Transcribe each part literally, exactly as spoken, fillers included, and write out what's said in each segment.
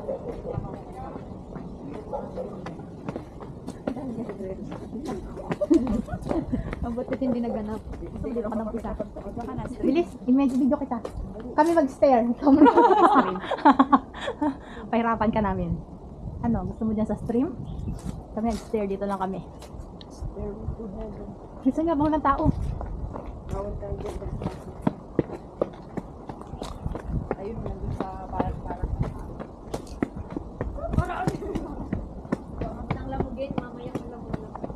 Ang butit hindi naganap. Gusto mo dito ka ng isa. Bilis, image video kita. Kami mag-stare. Ikaw mo mag-stream. Pahirapan ka namin. Ano, gusto mo dyan sa stream? Kami mag-stare, dito lang kami. Gusto nga, bawal ng tao. Bawal tayo dyan. Ayun, nandun sa parang-parang. Parang! Ang lamugin, mamaya ang lamugin.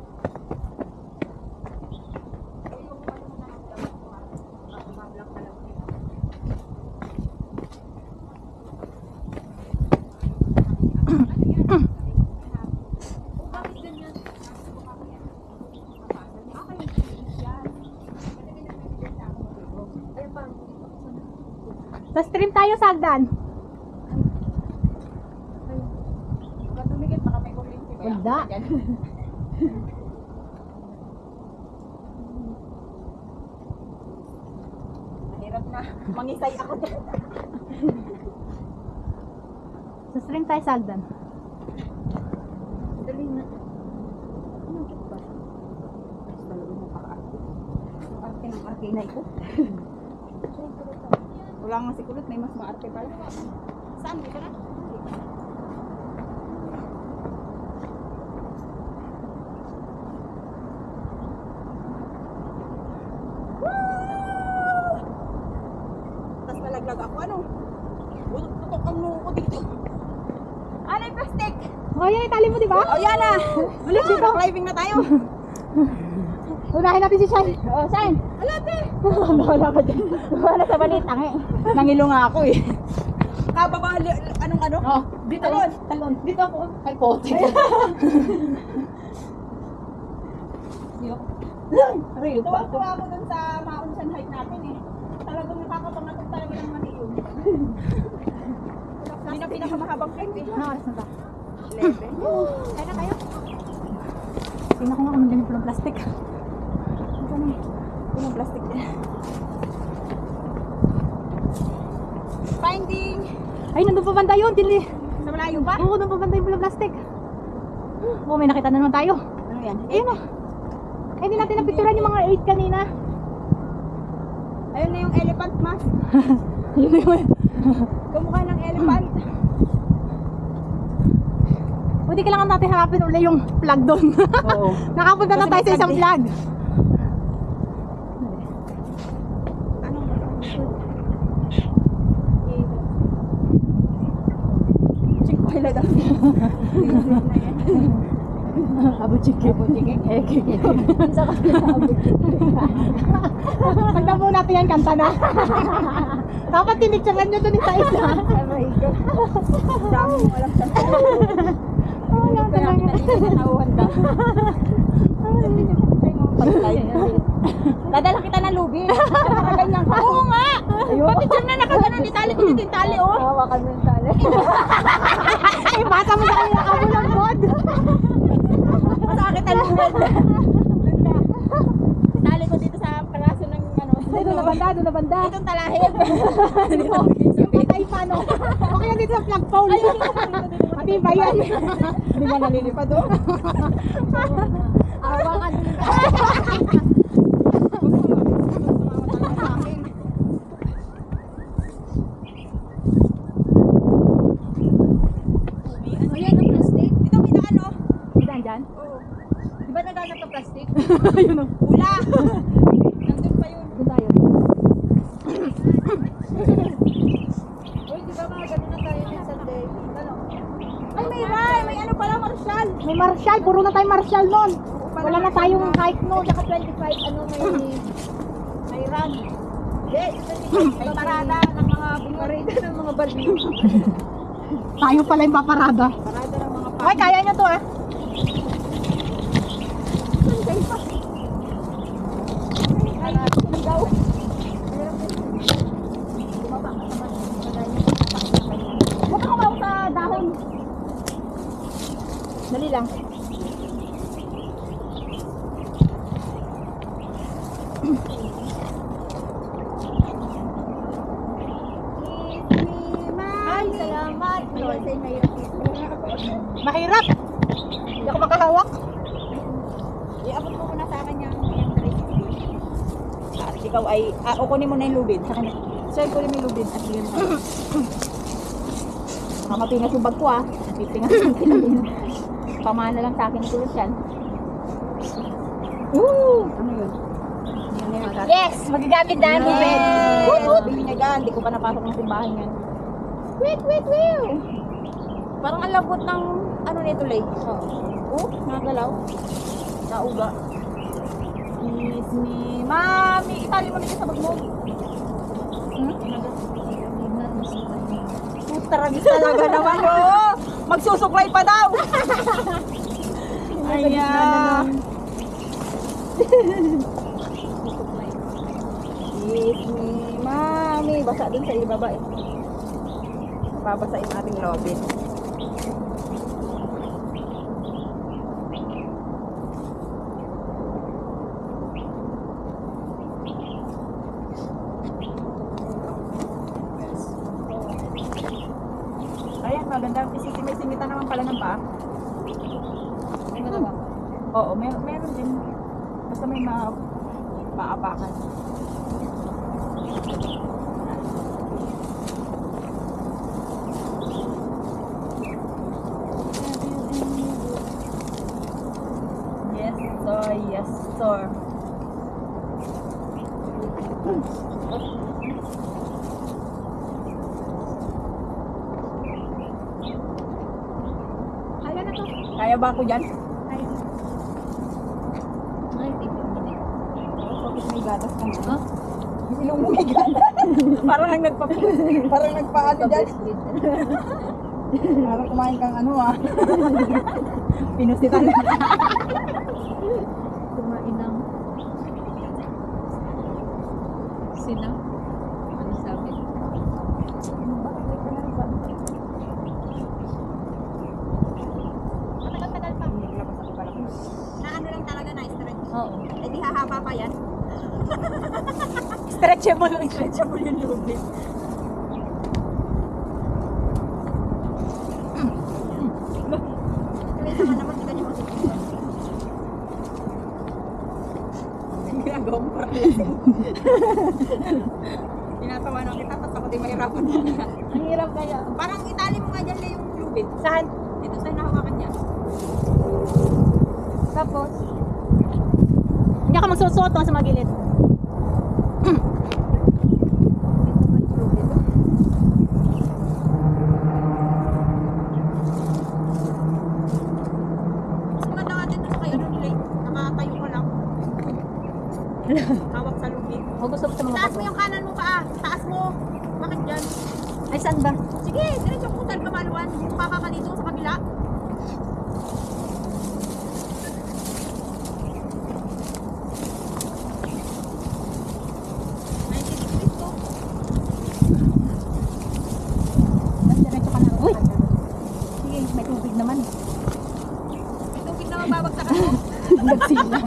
Sa stream tayo, Sagdan. Huwag tumigit, baka may kuminti ba? Wala. Mahirap na. Mangisay ako dyan. Sa stream tayo, Sagdan. Dali na. Anong kit ba? Mas talaga mo paka-arte. Ang arte ng arte na ito. Wala nga si Kulot, may mas maarte pala. Saan? Dito na? Woo! Tapos nalaglag ako, ano? Tutok ang noo ko dito. Ano yung plastic? Oh, yan, itali mo, di ba? O yan na! Bilis dito. Climbing na tayo. Unahin natin si Shine. O, saan? Alate! Wala ka dyan. Wala sa balit. Tangi. Nangilo nga ako eh. Kababa, anong ano? Oh, dito. Talon. Talon. Dito ako. Ay, pote. Real pa ako. Tuwa ako dun sa Maunsan height natin eh. Talagang nakakapangatog talaga ng mani yun. Hindi na pinakamahabang climb eh. Ano oras na ba? eleven. Kaya na tayo. Tingnan ko nga kung nandiyan yung pulang plastic. Ano yung plastic din? Finding! Ay, nandun pa banda yun. Dili. Sa malayo ba? Oo, nandun pa banda yung pulang plastic. Oo, may nakita na naman tayo. Ano yan? Ayun o. Ay, hindi natin napicturan yung mga eight kanina. Ayun na yung elephant mask. Yun na yun. Kumukha ng elephant. Pwede kailangan natin harapin uli yung flag doon. Oo. Nakapunta na tayo sa isang flag. Anong Chick-fil-A daw. Abo chiki. Abo chiki. Eh, kiki. Isa ka na abo chiki. Pagdapo natin yan, kanta na. Dapat tinicturean nyo doon isa-isa. Oh my God. Dami mo alam sa Oo lang talaga. Nauhan ka. Dadala kita ng lubi. Nakaganyan ka. Oo nga. Pati dyan na nakaganon. Itali ko dito yung tali oh. Hawakan mo yung tali. Ay, basa mo sa kanila kamo ng god. Masakit ang lubi. Itali ko dito sa palaso ng ano. Doon na banda, doon na banda. Itong talahin. Yung patay pa no. Okay lang dito sa flagpole. Pati ba yan? Hindi ba nalilipad oh? Hawakan mo. Ayan ang plastic. Dito may naano. Daan dyan? Oo. Di ba naganap ng plastic? Ayun o. Wala. Nandun pa yun. Doon tayo. Uy, di ba mga ganun na tayo ng Sunday? Ano? Ay, may ray! May ano pala, Marshall! May martial. Puro na tayo martial nun. Wala na tayong hike nun. Tsaka twenty-five, ano, may... may run. Hindi, may parada ng mga bumarida ng mga balyo. Tayo pala yung paparada. Parada ng mga Ay, kaya nyo to ah. Sunday pa. Ay, ay, daw. Bumaba ka naman. Huwag ka kumaw sa dahon. Dali lang. Ay, salamat. Lord. Mahirap. Hindi ako makahawak. Iabot mo muna sa akin yung yung three sixty. At ikaw ay, ah, o kunin mo na yung lubid sa kanya. Sir, kunin mo yung lubid at bigyan mo. Baka mapingas yung bag ko ah. Pipingas yung kinabin. Pamana lang sa akin ni Kuya yan. Woo! Ano yun? Yan na yun. Yes! Magagamit na. Yes! Woot, woot. Binyagan. Hindi ko pa napasok ng simbahan yan. Wait, wait, wait! Parang ang lambot ng ano nito, Lay. Oo. Oh, nagalaw. Nauga. Miss me. Mami, itali mo na dyan sa bag mo. Hmm? Putaragis talaga naman, oh! Magsusuklay pa daw! Ayan. Miss me. Mami, basa dun sa ibaba eh. Babasa yung ating lobby. Ayan, maganda. May-simitan naman pala ng paa. Hmm. Oo, mer meron din. Basta may ma maapakan. Yes, sir. Yes, sir. Kaya na to. Kaya ba ako dyan? Kaya. Ay, tignan mo. Bakit may gatas ka na? Ha? Ilong mo may gatas. Parang nang nagpa parang nagpaano dyan. Parang kumain kang ano ah. Pinusitan. Kumain ng sina. Ano sabi? Matagal-tagal pa. Naglabas ako pala. Na ano lang talaga na stretch. Oo. Eh di hahaba pa yan. Stretchable. Stretchable yung lubid. Kaya naman naman, di ka niya masusunod. Ginagawa mo parang lasing. Tinatawa na kita, tapos ako di mahirapan na. Ang hirap kaya. Parang itali mo nga dyan na yung lubid. Saan? Dito sa nahawakan niya. Tapos, hindi ako magsusuot sa magilid. Dito ba yung lubid? Mas maganda nga dito sa kayo ano nila eh. Nakatayo ko lang. Hawak sa lubid. O gusto ko sa mga Taas mo bago. yung kanan mo pa ah. Taas mo. Bakit dyan? Ay, saan ba? Sige, diretso ko saan kamaluan. Baka ka dito sa kabila. ninety degrees to. Mas diretso ka na. Uy! Sige, may tubig naman. May tubig na mababagsakan mo. Nagsila.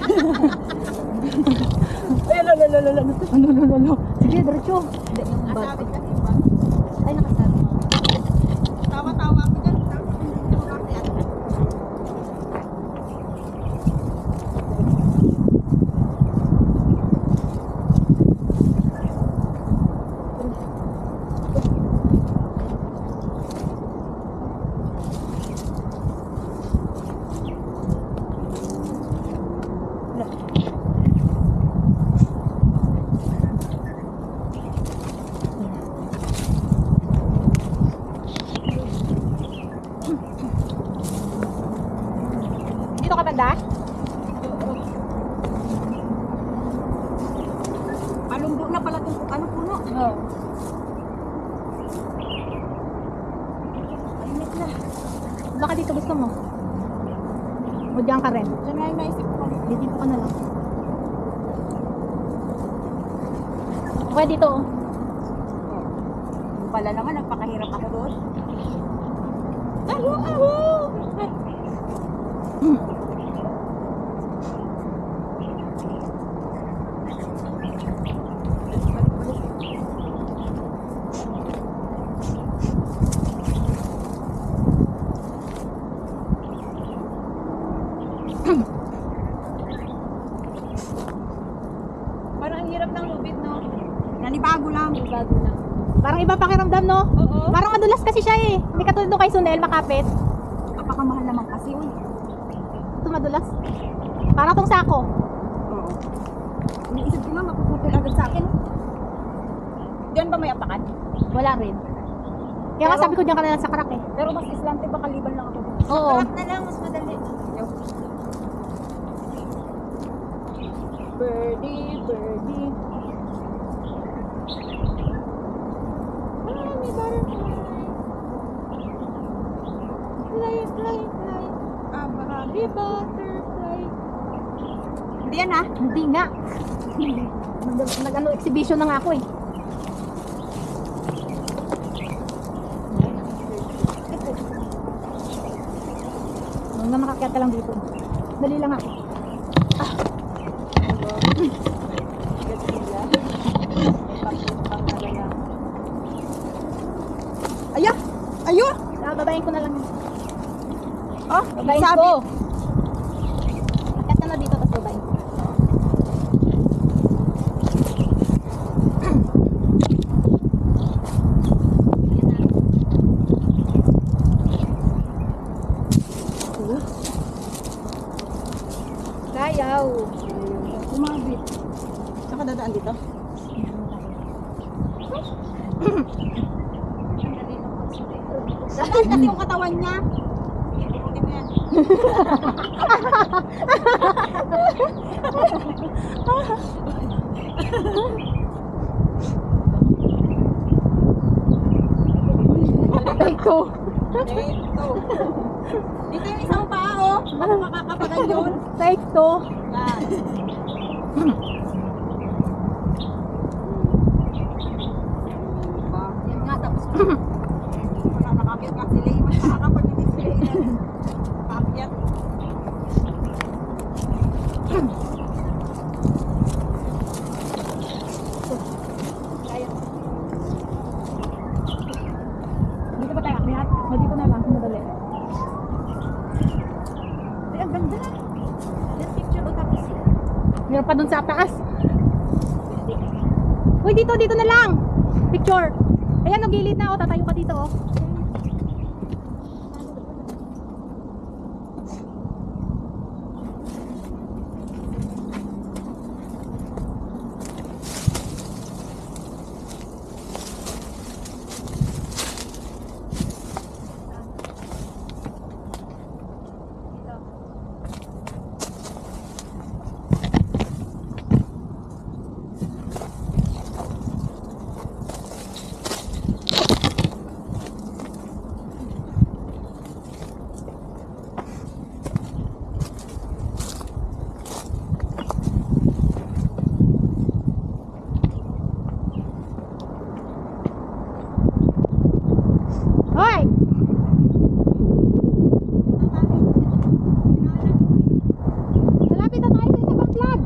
Ay, lalo, lalo, lalo. Ano, lalo, lalo. Sige, diretso. Hindi, yung bag. Nasabit kasi yung bag. Ay, nakasabi. Tawa-tawa ako dyan. Tapos hindi ko nakakayat. Dito ka banda? Palumbo na pala itong ano puno. Oo. Mainit na. Baka dito gusto mo. O diyan ka rin. Diyan nga yung naisip ko. Di, dito ka na lang. Okay, dito. oh. Yung pala naman, nagpakahirap ako doon. Aho, aho! pakiramdam, no? Oo. Parang madulas kasi siya eh. Hindi katulad nung kay Sunel, makapit. Napakamahal naman kasi, uy. Ito madulas. Para tong sako. Oo. Iniisip ko nga, mapuputol agad sa akin. Diyan ba may apakan? Wala rin. Kaya nga Pero- sabi ko diyan ka na lang sa crack eh. Pero mas islante ba kaliban lang ako? Oo. na lang, mas madali. Birdie, birdie. Ah, may butterfly. Fly, fly, fly. Ah, bahabi butterfly. Hindi yan ha? Hindi nga. Nag, nag ano, exhibition na nga ako eh. Huwag na makakyat ka lang dito. Dali lang ako. Aya! Ayo! Ah, babayin ko na lang. Oh, Babayin sabi. ko. Akyat ka na dito, tapos babayin ko. Kayaw. Kumabit. Saan ka dadaan dito? Dadaan kasi yung katawan niya. Ibutin mo yan. Ito. Dito. Dito yung isang paa, oh. Baka makakapagan yun. Take to. Yan. Yan nga, tapos wala nakakit nga sila. Mas nakakapag hindi sila yan. Nakakit. Dito ba tayo akyat? O dito na lang, madali. Ay, ang ganda. Yan picture o tapos. Meron pa dun sa taas. Uy, dito, dito na lang. Picture. Ayan, o, gilid na, o. Tatayo ka dito, o. Hoy! Malapit na tayo sa isa pang flag.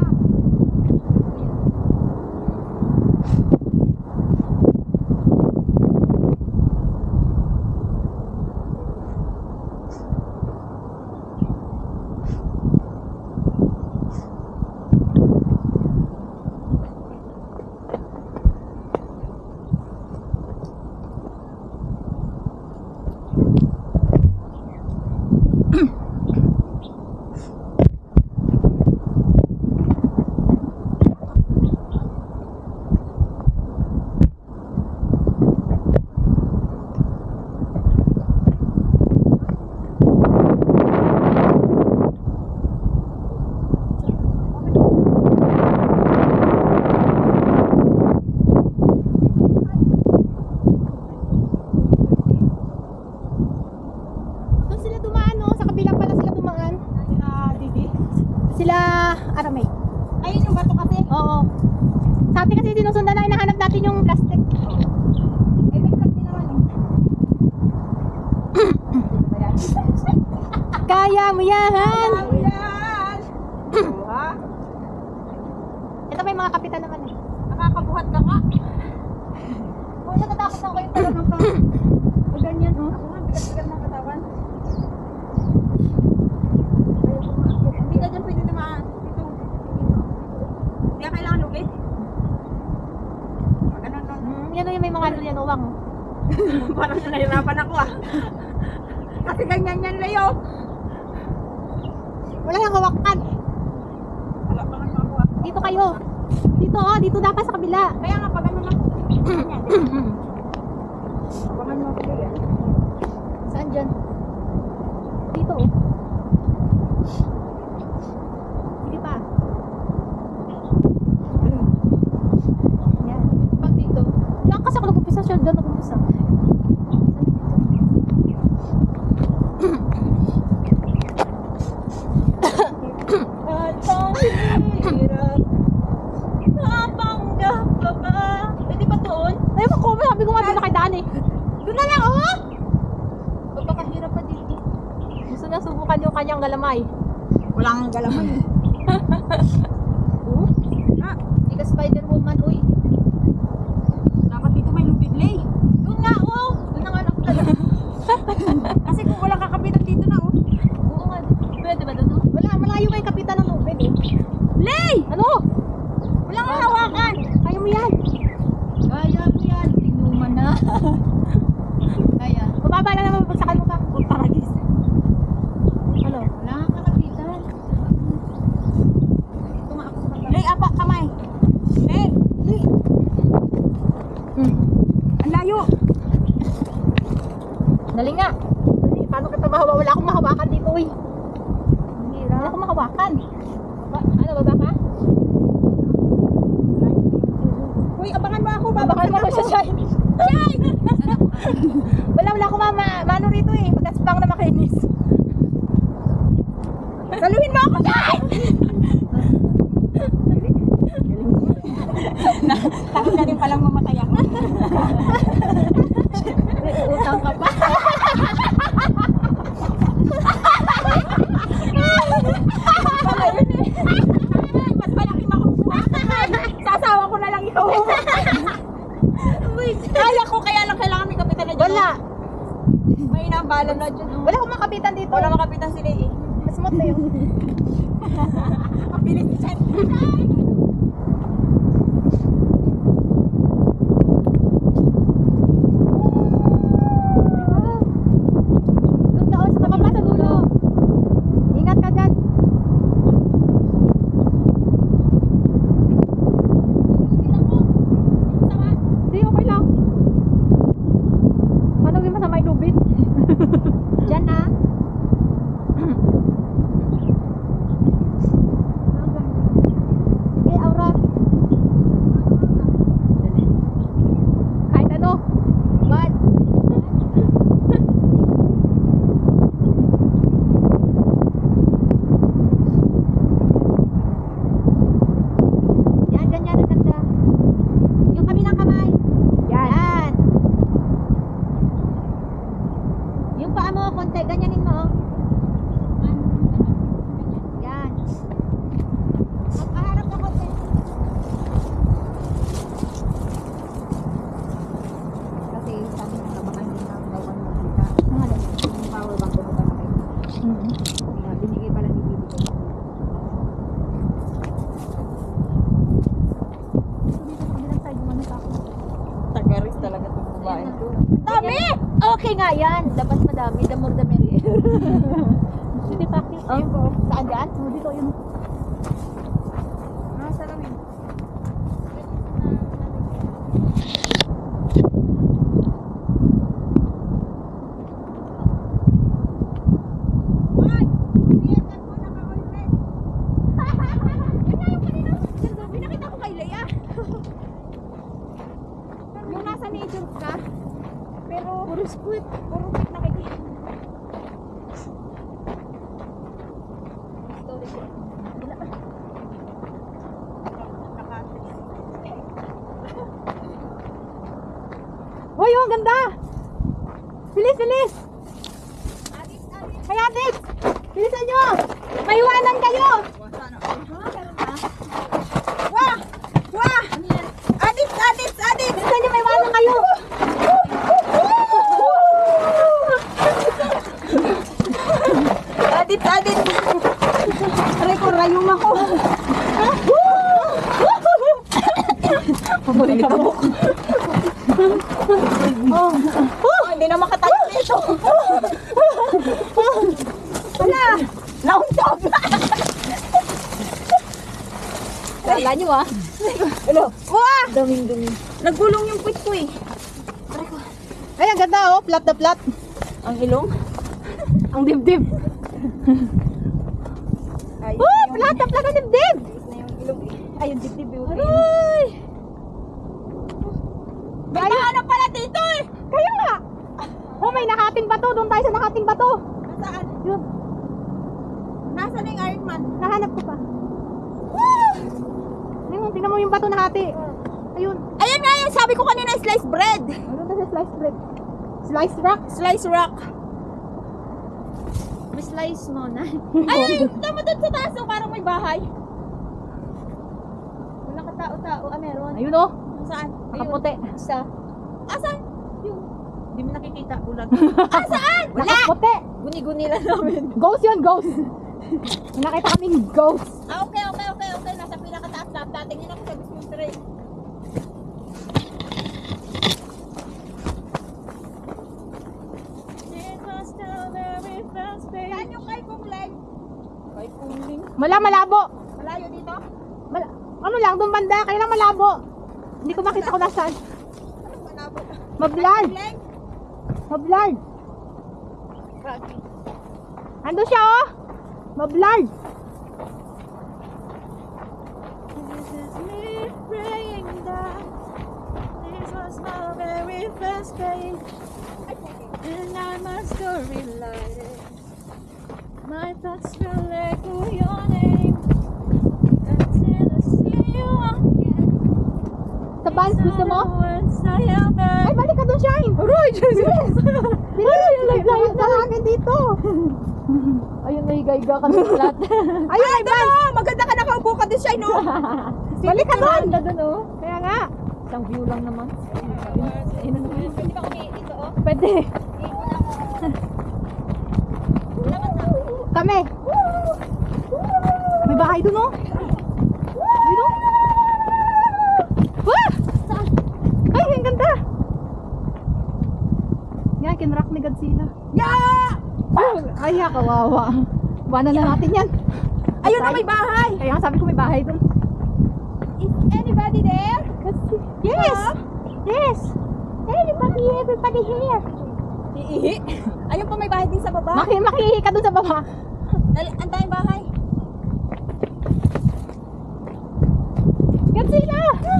Doon sila dumaan, no? Sa kabila pala sila dumaan. Sila, Didi. Sila Aramay. Ayun yung bato kasi. Oo. Sa atin kasi sinusundan na hinahanap natin yung plastic. Eh, may flag din naman eh. Kaya mo yan! Yan! Oo, ha? Ito may mga kapitan naman eh. Nakakabuhat ka ka. Oo, natatakot ako yung talagang pa. O ganyan, oh. Ako nga, bigat-bigat ng katawan. Ayoko maakyat. Hindi ka dyan pwede naman. Dito. Hindi ka kailangan lubid. Pag ano, no, no. Hmm, yan o yung may mga ano yan, uwang. Parang nahirapan ako ah. Kasi ganyan yan, Leo. Wala nang hawakan. Wala pa nga ako ah. Dito kayo. Dito oh, dito dapat sa kabila. Kaya nga, pag ano lang. Ganyan. Abangan mo ako yan. Saan dyan? Dito oh. Sige pa. Yan. Pag dito. Diyan kasi ako nag-umpisa siya. Diyan nag-umpisa. At ang hirap, napanggap ka ba? Pwede ba doon? Ay, mo ko. Sabi ko nga doon na kay Daan eh. Doon na lang, oh! Magpakahirap pa dito. Gusto na subukan yung kanyang galamay. Wala kang galamay. Oh? Ah, Hindi ka Spider-Woman, uy. dapat dito may lupit, Lay. Doon nga, oh. Doon na nga lang. Kasi kung walang kakapitan dito na, oh. Oo nga. Pwede ba doon? Wala, malayo kay Kapitan ng Lubid eh. Lay! Ano? Wala kang hawakan. Kaya mo yan. Kaya mo yan. Inuman na. Kaya. Mababa lang naman pagsakan mo ka. Kung taragis. Ano? Wala kang kakapitan. Ito nga ako sa kanta. Lay, apa, kamay. Lay. Lay. Hmm. Ang layo. Dali nga. Dali, paano kita mahawa? Wala akong mahawakan dito, uy. Wala akong mahawakan. Ba ano, baba ka? Uy, abangan mo ako. Babakan mo ako siya, Shai. Shai! Wala, wala akong mama. Mano rito eh. Pagkaspang na makinis. Saluhin mo ako, Shai! Takot na rin palang mamatay ako. May utang ka pa. Wala yun eh. Mas malaki makukuha. Sasawa ko na lang ikaw. Kaya ko, kaya lang kailangan may kapitan na dyan. Wala. May inabalan na dyan. Wala akong makapitan dito. Wala makapitan sila eh. Mas smooth na yun. Ang bilis ni Chan. Doon ka, oh, sa kababa sa dulo. Ingat ka dyan. Hindi, okay lang. Paano yung masama yung lubid? Dyan na. Sige, Aura. Kahit ano. Bad. Yan, ganyan ang ganda. Yung kabilang kamay. Yan. Yung paa mo, konti. Ganyanin mo. oh. Yan. Magpaharap ka konti. Kasi sabi ng kabakan din ng gawan mo kita. Ang alin? Yung power bank ko na kayo. Kaya binigay pala ni Bibi ko. Dito sa kabilang side, yung ano sa ako. Tagaris talaga itong babae ko. Dami! Okay nga yan. Dapat madami. The more the merrier. City Paki. Ayun po. Saan dyan? Oh, dito yun. Ah, salamin. Ay! Iyan mo na ka-boyfriend. Ganyan yung kanina. Pinakita ko kay Leia. Yung nasa nature ka. Pero puro squid. Puro squid nakikita. Story ko. Hoy, oh, ang ganda! Bilis, bilis! Kaya, Dix! Bilisan nyo! Maiwanan kayo! Wah! Wah! Adits! Adits! Adits! Bilisan nyo, maiwanan kayo! Adits! Adits! Aray ko, rayong ako. Paborito mo. Oh, nyo ah. Hello. Wah! Daming-dumi. Nagulong yung puwit ko eh. Ay, ang ganda oh. Plat na plat. Ang ilong. Ang dibdib. Ay, Oh, plat na plat ang dibdib. na yung ilong eh. Ay, yung dibdib yung ilong. Aray! May nahanap pala dito eh. Kaya nga. Oh, may nakating bato. Doon tayo sa nakating bato. Nasaan? Yun. Nasaan na yung Iron Man? Nahanap ko pa. Woo! Ayun, tingnan mo yung bato na hati. Ayun. Ayan nga yung sabi ko kanina, sliced bread. Ano ba sa slice bread? Slice rock? Slice rock. May slice mo na. Ay, tama doon sa taas oh, parang may bahay. Wala ka tao-tao. Ah, meron. Ayun oh. Saan? Nakaputi. Isa. Asan? Hindi mo nakikita. Ulat. Ah, saan? Wala. Nakaputi. Guni-guni lang namin. Ghost yun, ghost. Nakita kaming ghost. Ah, okay, okay, okay, okay. Nasa pinakataas lang. Tatingin ako sa gusto yung tray. Saan yung kay Kung Leng? Kay Kungling. Mala, malabo. Malayo dito? Mala, ano lang, doon banda. Kaya lang malabo. Hindi ko makita kung nasaan. Anong malabo? Mablard. Kung Leng? Mablard. Ando siya oh. Mablard. This is me praying that this was my very first day, and I must go relight it. My thoughts will echo your name until I see you again. Sa Vans, gusto mo? Words I ever. Ay, balik ka doon, Shine. Aroy, Jesus. Ay, layo sa akin dito. Ayun, nahigayga ka ng flat. Ayun, Ay, doon oh! Maganda ka nakaupo ka doon siya, no? balik ka doon. Ganda dun, oh. Kaya nga. Isang view lang naman. Ayun na naman. Pwede ba kami dito, oh? Pwede. Kami. May bahay doon, oh. Ayun, oh. Wah! Ay, ang ganda. Yan, kinrock ni Godzilla. Yeah! Ay, ha, kawawa. Buwanan na natin yan. Ayun na, may bahay! Kaya nga sabi ko may bahay doon. Is anybody there? Yes! Yes! Everybody, everybody here. Iihi. Ayun pa, may bahay din sa baba. Maki makihi ka doon sa baba. Dali, ang tayong bahay. Godzilla!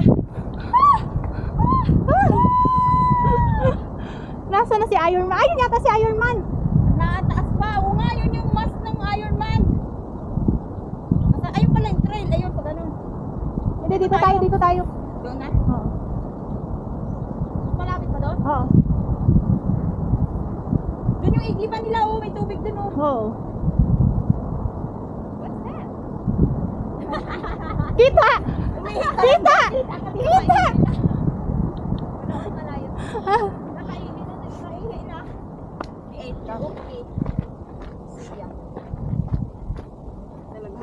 Nasaan na si Iron Man? Ayun yata si Iron Man. Nataas pa. Oo nga, yun yung mask ng Iron Man. Nasa, ayun pala yung trail. Ayun pa ganun. Hindi, dito tayo, dito tayo. Doon na. Oo. Malapit pa doon. Oo. Doon yung igipan nila. Oh, may tubig doon. Oh. Oo. What's that? Kita! Kita! Kita! Wala akong malayo. Ah, Nakaili na. Nakaili na. eight ka. Okay. Siya. Talaga.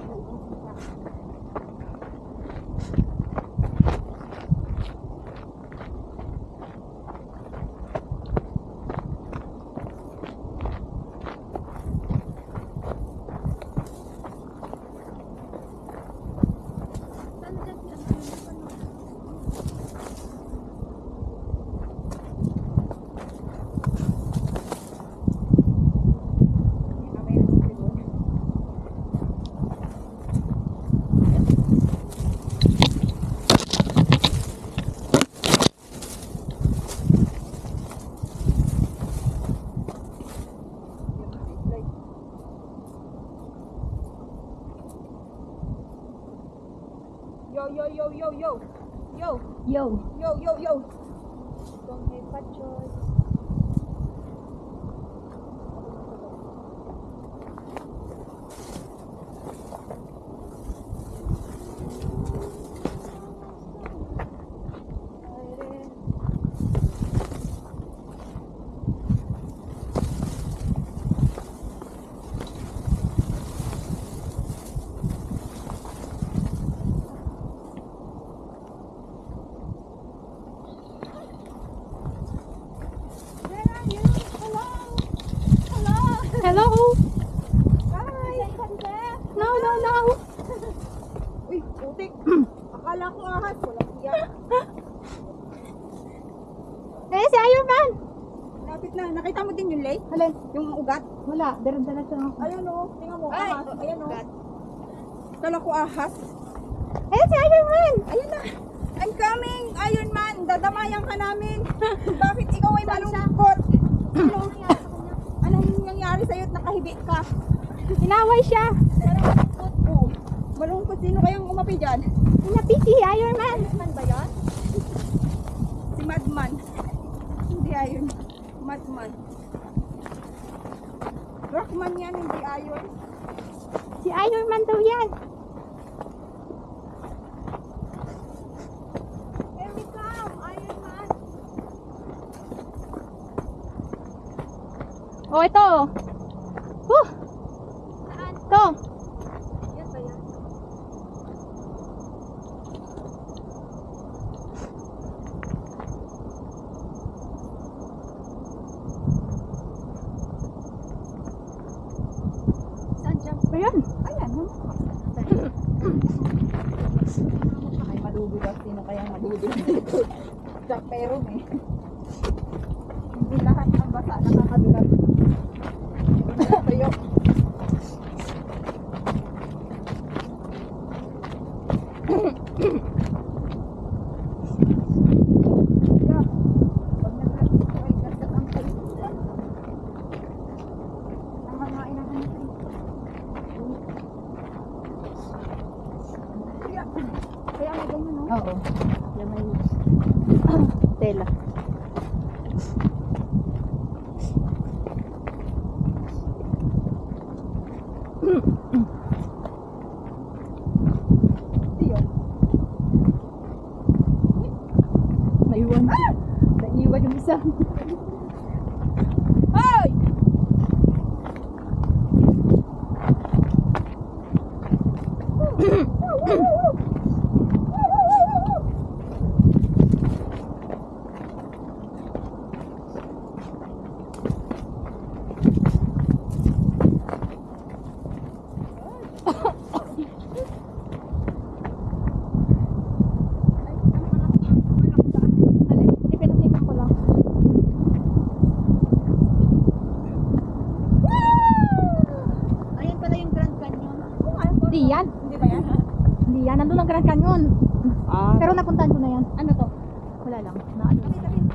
Yo, yo, yo, yo, yo. Yo, yo. yo, yo, yo. Don't make bad choice. na. Nakita mo din yung lake? Alin? Yung ugat? Wala. Diretso na. Ayan o. Tingnan mo. Ay, ahas. Ayan o. ugat. Kala ko ahas. Ayun si Iron Man! Ayan na. I'm coming, Iron Man. Dadamayan ka namin. Bakit ikaw ay malungkot? Ano? Anong nangyari sa'yo at nakahibik ka? Inaway siya! Malungkot po. Malungkot. Sino kayang umapi dyan? Inapi si Iron Man! Man ba yan? Si Madman. Hindi ayon. Madman. Rockman yan, hindi ayon. Si Iron Man daw yan! Here we come, Iron Man. Oh, ito! Huh! Saan? Ito! Yan ba yan? Saan dyan? Ayan! Ayan, no? Ay, madudulas. Sino kayang madudulas dito? Jack Peron eh. Hindi lahat ng basa nakakadulas. Hindi na tayo. Yeah. Pag naglas ko ay gasat ang kayo. Ang hangain ang hangain. Yeah. Kaya may ganyan, no? Oo. Yan may tela. Tiyo. Naiwan. Naiwan yung isa. Hoy! Alin? Hindi pinatikan ko lang. Ayan pala yung Grand Canyon. Hindi yan. Hindi ba yan? Hindi yan. Nandun ang Grand Canyon. Ah. Pero napuntahan ko na yan. Ano to? Wala lang. Na ano. Tabi, tabi.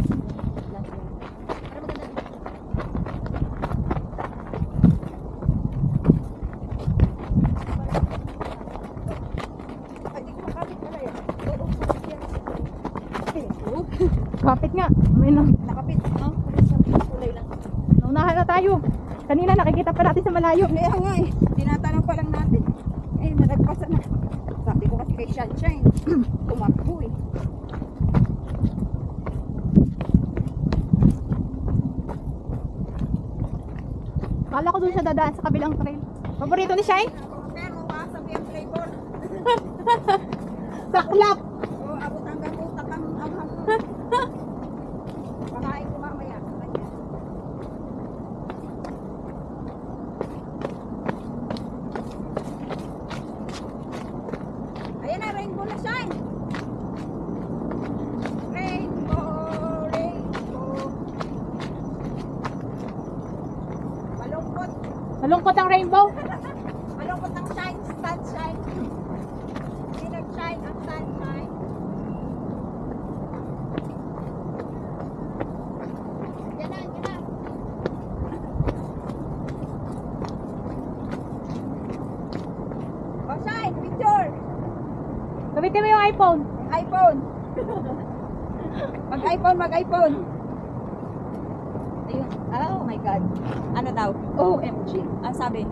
Ay, di ko makapit pala yan. Oo, kapit yan. Oo, Kapit nga. May na. nakapit. No? Kapit sa kulay lang. Naunahan na tayo. Kanina nakikita pa natin sa malayo. Kaya nga eh. Tinatanong pa lang natin. Eh, nalagpasan na. Sabi ko kasi kay Sunshine. Tumakbo eh. Kala ko doon siya dadaan sa kabilang trail. Paborito ni Shine? Pero wasap yung flavor. Saklap! Oo, abot hanggang utak ang anghang mo. Pakain ko mamaya. Kanya. Ayan na, rainbow na shine. Rainbow, rainbow. Malungkot. Malungkot ang rainbow. Malungkot ang shine, sunshine. Hindi nag-shine ang sunshine. Yan na, yan na. Oh, shine, picture. Gamitin mo yung iPhone. iPhone. Mag-iPhone, mag-iPhone. Ayun. Oh my God. Ano daw? O M G. Ang sabi?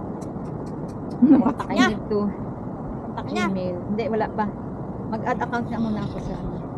Kontak I niya. need to Kontak niya. Gmail. Hindi, wala pa. Mag-add account na muna ako sa ano.